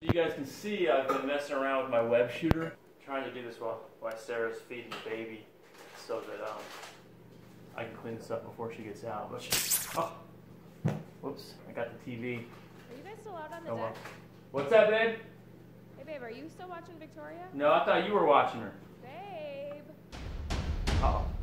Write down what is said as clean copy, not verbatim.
You guys can see I've been messing around with my web shooter. Trying to do this while Sarah's feeding the baby so that I can clean this up before she gets out. But oh, whoops, I got the TV. Are you guys still out on the deck? Well. What's that, babe? Hey babe, are you still watching Victoria? No, I thought you were watching her. Babe. Uh-oh.